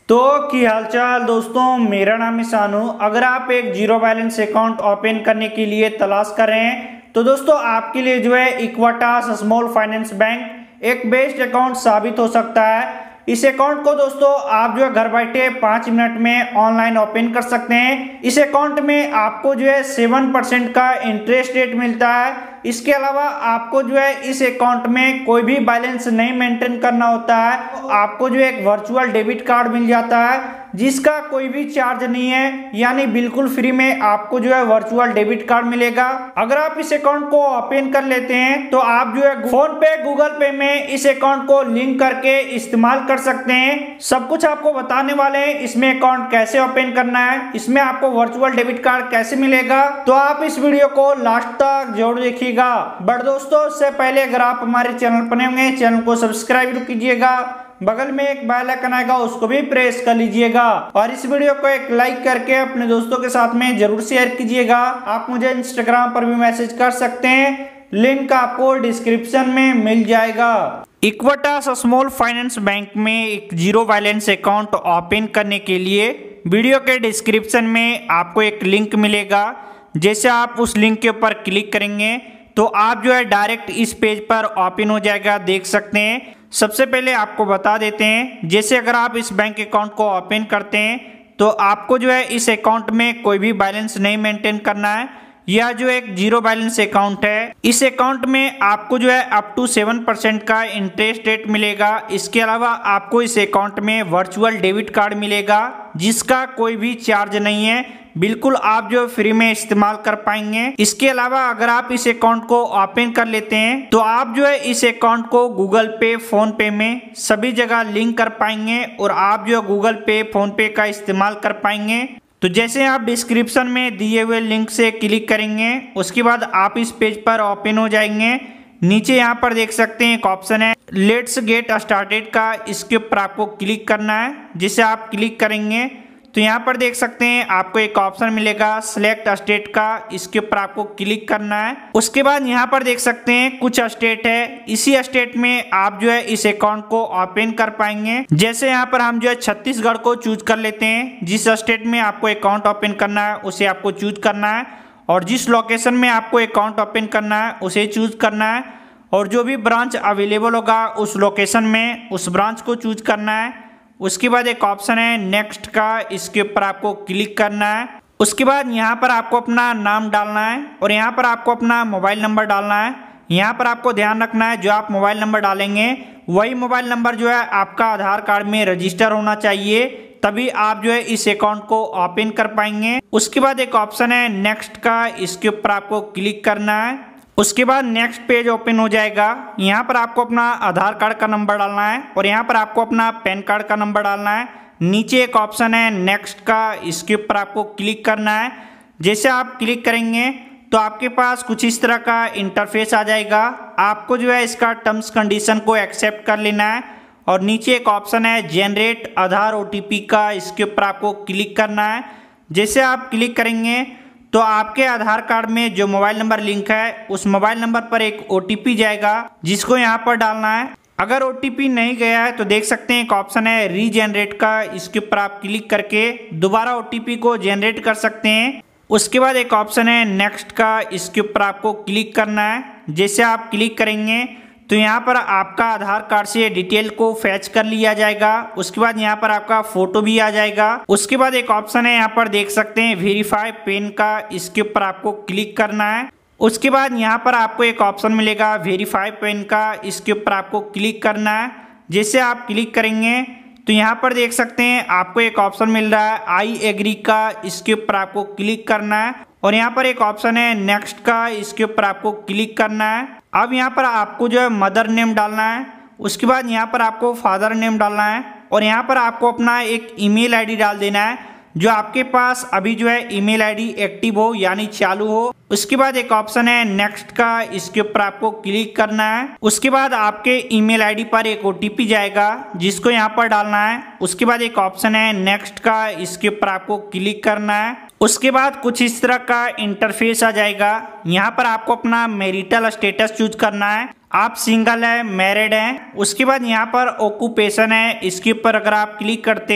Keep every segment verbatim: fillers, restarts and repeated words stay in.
तो की हालचाल दोस्तों, मेरा नाम है सानू। अगर आप एक जीरो बैलेंस अकाउंट ओपन करने के लिए तलाश कर रहे हैं तो दोस्तों आपके लिए जो है इक्विटास स्मॉल फाइनेंस बैंक एक बेस्ट अकाउंट साबित हो सकता है। इस अकाउंट को दोस्तों आप जो है घर बैठे पाँच मिनट में ऑनलाइन ओपन कर सकते हैं। इस अकाउंट में आपको जो है सेवन परसेंट का इंटरेस्ट रेट मिलता है। इसके अलावा आपको जो है इस अकाउंट में कोई भी बैलेंस नहीं मेंटेन करना होता है। आपको जो एक वर्चुअल डेबिट कार्ड मिल जाता है जिसका कोई भी चार्ज नहीं है, यानी बिल्कुल फ्री में आपको जो है वर्चुअल डेबिट कार्ड मिलेगा। अगर आप इस अकाउंट को ओपन कर लेते हैं तो आप जो है फोन पे गूगल पे में इस अकाउंट को लिंक करके इस्तेमाल कर सकते हैं। सब कुछ आपको बताने वाले हैं, इसमें अकाउंट कैसे ओपन करना है, इसमें आपको वर्चुअल डेबिट कार्ड कैसे मिलेगा। तो आप इस वीडियो को लास्ट तक जरूर देखिएगा। बट दोस्तों उससे पहले अगर आप हमारे चैनल पर नए होंगे चैनल को सब्सक्राइब कीजिएगा, बगल में एक बेल आइकन आएगा उसको भी प्रेस कर लीजिएगा और इस वीडियो को एक लाइक करके अपने दोस्तों के साथ में जरूर शेयर कीजिएगा। आप मुझे इंस्टाग्राम पर भी मैसेज कर सकते हैं, लिंक आपको डिस्क्रिप्शन में मिल जाएगा। इक्विटास स्मॉल फाइनेंस बैंक में एक जीरो बैलेंस अकाउंट ओपन करने के लिए वीडियो के डिस्क्रिप्शन में आपको एक लिंक मिलेगा। जैसे आप उस लिंक के ऊपर क्लिक करेंगे तो आप जो है डायरेक्ट इस पेज पर ओपन हो जाएगा, देख सकते हैं। सबसे पहले आपको बता देते हैं, जैसे अगर आप इस बैंक अकाउंट को ओपन करते हैं तो आपको जो है इस अकाउंट में कोई भी बैलेंस नहीं मेंटेन करना है। यह जो एक जीरो बैलेंस अकाउंट है, इस अकाउंट में आपको जो है अप टू सेवन परसेंट का इंटरेस्ट रेट मिलेगा। इसके अलावा आपको इस अकाउंट में वर्चुअल डेबिट कार्ड मिलेगा जिसका कोई भी चार्ज नहीं है, बिल्कुल आप जो फ्री में इस्तेमाल कर पाएंगे। इसके अलावा अगर आप इस अकाउंट को ओपन कर लेते हैं तो आप जो है इस अकाउंट को गूगल पे, फोन पे में सभी जगह लिंक कर पाएंगे और आप जो है गूगल पे, फोन पे का इस्तेमाल कर पाएंगे। तो जैसे आप डिस्क्रिप्शन में दिए हुए लिंक से क्लिक करेंगे उसके बाद आप इस पेज पर ओपन हो जाएंगे। नीचे यहाँ पर देख सकते हैं एक ऑप्शन है लेट्स गेट स्टार्टेड का, इसके ऊपर आपको क्लिक करना है। जिसे आप क्लिक करेंगे तो यहाँ पर देख सकते हैं आपको एक ऑप्शन मिलेगा सिलेक्ट स्टेट का, इसके ऊपर आपको क्लिक करना है। उसके बाद यहाँ पर देख सकते हैं कुछ स्टेट है, इसी स्टेट में आप जो है इस अकाउंट को ओपन कर पाएंगे। जैसे यहाँ पर हम जो है छत्तीसगढ़ को चूज कर लेते हैं। जिस स्टेट में आपको अकाउंट ओपन करना है उसे आपको चूज करना है और जिस लोकेशन में आपको अकाउंट ओपन करना है उसे चूज करना है और जो भी ब्रांच अवेलेबल होगा उस लोकेशन में उस ब्रांच को चूज करना है। उसके बाद एक ऑप्शन है नेक्स्ट का, इसके ऊपर आपको क्लिक करना है। उसके बाद यहाँ पर आपको अपना नाम डालना है और यहाँ पर आपको अपना मोबाइल नंबर डालना है। यहाँ पर आपको ध्यान रखना है जो आप मोबाइल नंबर डालेंगे वही मोबाइल नंबर जो है आपका आधार कार्ड में रजिस्टर होना चाहिए, तभी आप जो है इस अकाउंट को ओपन कर पाएंगे। उसके बाद एक ऑप्शन है नेक्स्ट का, इसके ऊपर आपको क्लिक करना है। उसके बाद नेक्स्ट पेज ओपन हो जाएगा। यहाँ पर आपको अपना आधार कार्ड का नंबर डालना है और यहाँ पर आपको अपना पैन कार्ड का नंबर डालना है। नीचे एक ऑप्शन है नेक्स्ट का, इसके ऊपर आपको क्लिक करना है। जैसे आप क्लिक करेंगे तो आपके पास कुछ इस तरह का इंटरफेस आ जाएगा। आपको जो है इसका टर्म्स कंडीशन को एक्सेप्ट कर लेना है और नीचे एक ऑप्शन है जनरेट आधार ओटीपी का, इसके ऊपर आपको क्लिक करना है। जैसे आप क्लिक करेंगे तो आपके आधार कार्ड में जो मोबाइल नंबर लिंक है उस मोबाइल नंबर पर एक ओटीपी जाएगा जिसको यहाँ पर डालना है। अगर ओटीपी नहीं गया है तो देख सकते हैं एक ऑप्शन है रीजनरेट का, इसके ऊपर आप क्लिक करके दोबारा ओटीपी को जनरेट कर सकते हैं। उसके बाद एक ऑप्शन है नेक्स्ट का, इसके ऊपर आपको क्लिक करना है। जैसे आप क्लिक करेंगे तो यहाँ पर आपका आधार कार्ड से डिटेल को फैच कर लिया जाएगा। उसके बाद यहाँ पर आपका फोटो भी आ जाएगा। उसके बाद एक ऑप्शन है यहाँ पर देख सकते हैं वेरीफाई पेन का, इसके ऊपर आपको क्लिक करना है। उसके बाद यहाँ पर आपको एक ऑप्शन मिलेगा वेरीफाई पेन का, इसके ऊपर आपको क्लिक करना है। जैसे आप क्लिक करेंगे तो यहाँ पर देख सकते हैं आपको एक ऑप्शन मिल रहा है आई एग्री का, इसके ऊपर आपको क्लिक करना है और यहाँ पर एक ऑप्शन है नेक्स्ट का, इसके ऊपर आपको क्लिक करना है। अब यहाँ पर आपको जो है मदर नेम डालना है। उसके बाद यहाँ पर आपको फादर नेम डालना है और यहाँ पर आपको अपना एक ईमेल आईडी डाल देना है जो आपके पास अभी जो है ईमेल आईडी एक्टिव हो यानी चालू हो। उसके बाद एक ऑप्शन है नेक्स्ट का, इसके ऊपर आपको क्लिक करना है। उसके बाद आपके ईमेल आईडी पर एक ओटीपी जाएगा जिसको यहाँ पर डालना है। उसके बाद एक ऑप्शन है नेक्स्ट का, इसके ऊपर आपको क्लिक करना है। उसके बाद कुछ इस तरह का इंटरफेस आ जाएगा। यहाँ पर आपको अपना मैरिटल स्टेटस चूज करना है, आप सिंगल है, मैरिड हैं। उसके बाद यहाँ पर ऑक्यूपेशन है, इसके ऊपर अगर आप क्लिक करते हैं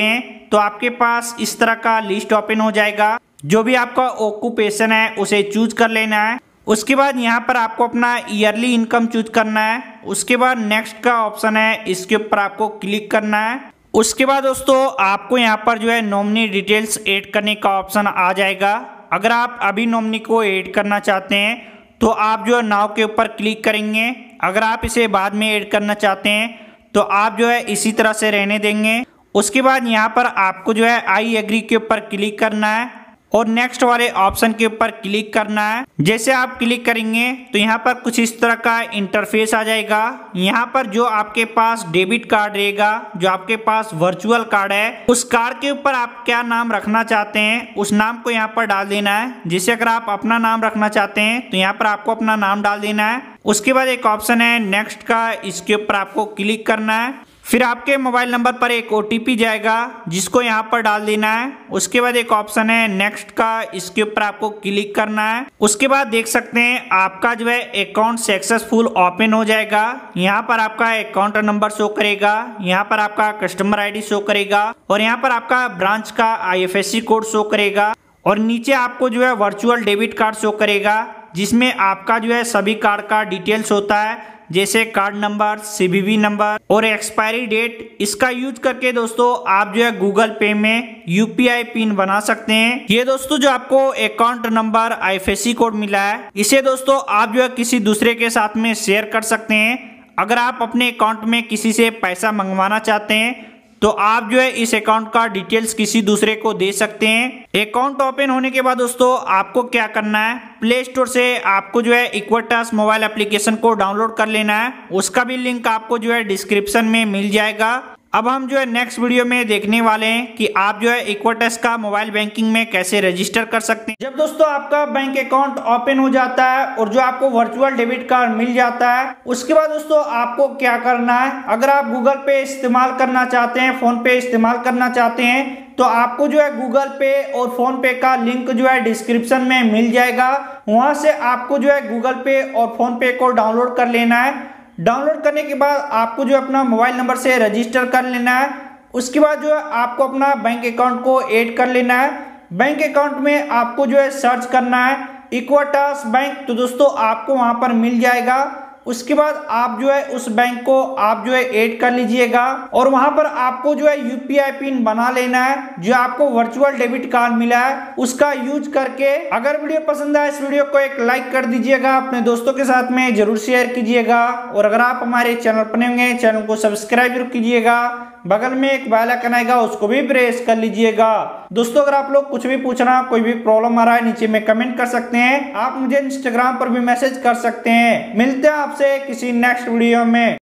तो आपके पास इस तरह का लिस्ट ओपन हो जाएगा। जो भी आपका ऑक्यूपेशन है उसे चूज कर लेना है। उसके बाद यहाँ पर आपको अपना ईयरली इनकम चूज करना है। उसके बाद नेक्स्ट का ऑप्शन है, इसके ऊपर आपको क्लिक करना है। उसके बाद दोस्तों आपको यहाँ पर जो है नॉमिनी डिटेल्स ऐड करने का ऑप्शन आ जाएगा। अगर आप अभी नॉमिनी को ऐड करना चाहते हैं तो आप जो है नाउ के ऊपर क्लिक करेंगे। अगर आप इसे बाद में ऐड करना चाहते हैं तो आप जो है इसी तरह से रहने देंगे। उसके बाद यहाँ पर आपको जो है आई एग्री के ऊपर क्लिक करना है और नेक्स्ट वाले ऑप्शन के ऊपर क्लिक करना है। जैसे आप क्लिक करेंगे तो यहाँ पर कुछ इस तरह का इंटरफेस आ जाएगा। यहाँ पर जो आपके पास डेबिट कार्ड रहेगा, जो आपके पास वर्चुअल कार्ड है, उस कार्ड के ऊपर आप क्या नाम रखना चाहते हैं उस नाम को यहाँ पर डाल देना है। जैसे अगर आप अपना नाम रखना चाहते हैं तो यहाँ पर आपको अपना नाम डाल देना है। उसके बाद एक ऑप्शन है नेक्स्ट का, इसके ऊपर आपको क्लिक करना है। फिर आपके मोबाइल नंबर पर एक ओटीपी जाएगा जिसको यहाँ पर डाल देना है। उसके बाद एक ऑप्शन है नेक्स्ट का, इसके ऊपर आपको क्लिक करना है। उसके बाद देख सकते हैं आपका जो है अकाउंट सक्सेसफुल ओपन हो जाएगा। यहाँ पर आपका अकाउंट नंबर शो करेगा, यहाँ पर आपका कस्टमर आईडी शो करेगा और यहाँ पर आपका ब्रांच का आईएफएससी कोड शो करेगा और नीचे आपको जो है वर्चुअल डेबिट कार्ड शो करेगा जिसमें आपका जो है सभी कार्ड का डिटेल्स होता है, जैसे कार्ड नंबर, सीवीवी नंबर और एक्सपायरी डेट। इसका यूज करके दोस्तों आप जो है गूगल पे में यूपीआई पिन बना सकते हैं। ये दोस्तों जो आपको अकाउंट नंबर आईएफएससी कोड मिला है, इसे दोस्तों आप जो है किसी दूसरे के साथ में शेयर कर सकते हैं। अगर आप अपने अकाउंट में किसी से पैसा मंगवाना चाहते हैं तो आप जो है इस अकाउंट का डिटेल्स किसी दूसरे को दे सकते हैं। अकाउंट ओपन होने के बाद दोस्तों आपको क्या करना है, प्ले स्टोर से आपको जो है इक्विटास मोबाइल एप्लीकेशन को डाउनलोड कर लेना है। उसका भी लिंक आपको जो है डिस्क्रिप्शन में मिल जाएगा। अब हम जो है नेक्स्ट वीडियो में देखने वाले हैं कि आप जो है इक्विटास का मोबाइल बैंकिंग में कैसे रजिस्टर कर सकते हैं। जब दोस्तों आपका बैंक अकाउंट ओपन हो जाता है और जो आपको वर्चुअल डेबिट कार्ड मिल जाता है, उसके बाद दोस्तों आपको क्या करना है, अगर आप गूगल पे इस्तेमाल करना चाहते हैं, फोन पे इस्तेमाल करना चाहते हैं तो आपको जो है गूगल पे और फोन पे का लिंक जो है डिस्क्रिप्शन में मिल जाएगा। वहां से आपको जो है गूगल पे और फोन पे को डाउनलोड कर लेना है। डाउनलोड करने के बाद आपको जो अपना मोबाइल नंबर से रजिस्टर कर लेना है। उसके बाद जो है आपको अपना बैंक अकाउंट को ऐड कर लेना है। बैंक अकाउंट में आपको जो है सर्च करना है इक्विटास बैंक, तो दोस्तों आपको वहां पर मिल जाएगा। उसके बाद आप जो है उस बैंक को आप जो है ऐड कर लीजिएगा और वहां पर आपको जो है यूपीआई पिन बना लेना है। जो आपको वर्चुअल डेबिट कार्ड मिला है उसका यूज करके, अगर वीडियो पसंद आए इस वीडियो को एक लाइक कर दीजिएगा, अपने दोस्तों के साथ में जरूर शेयर कीजिएगा और अगर आप हमारे चैनल पर नए होंगे चैनल को सब्सक्राइब जरूर कीजिएगा। बगल में एक बेल आइकन आएगा उसको भी प्रेस कर लीजिएगा। दोस्तों अगर आप लोग कुछ भी पूछना, कोई भी प्रॉब्लम आ रहा है, नीचे में कमेंट कर सकते हैं। आप मुझे इंस्टाग्राम पर भी मैसेज कर सकते हैं। मिलते हैं आपसे किसी नेक्स्ट वीडियो में।